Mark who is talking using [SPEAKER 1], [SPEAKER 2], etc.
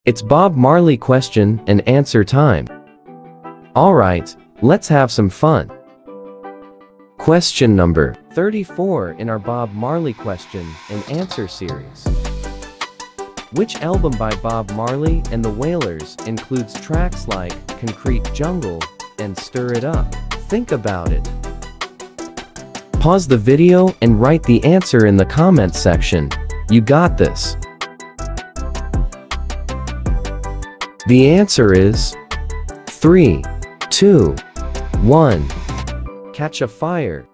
[SPEAKER 1] It's Bob Marley question and answer time. Alright, let's have some fun. Question number 34 in our Bob Marley question and answer series. Which album by Bob Marley and the Wailers includes tracks like Concrete Jungle and Stir It Up? Think about it. Pause the video and write the answer in the comments section. You got this. The answer is 3, 2, 1. Catch a fire.